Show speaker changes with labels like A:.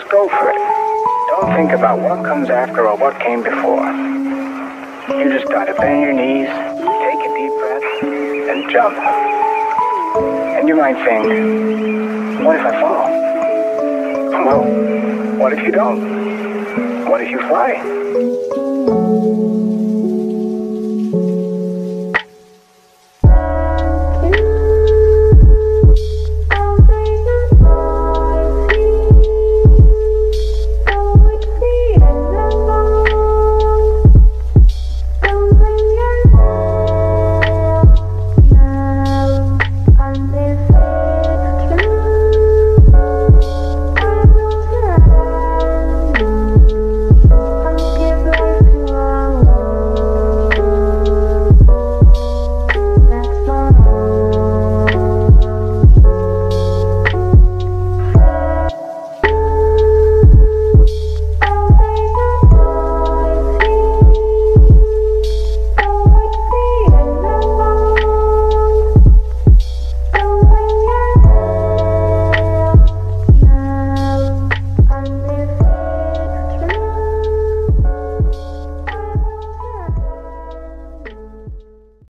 A: go for it. Don't think about what comes after or what came before. You just gotta bend your knees, take a deep breath, and jump. And you might think, what if I fall? Well, what if you don't? What if you fly?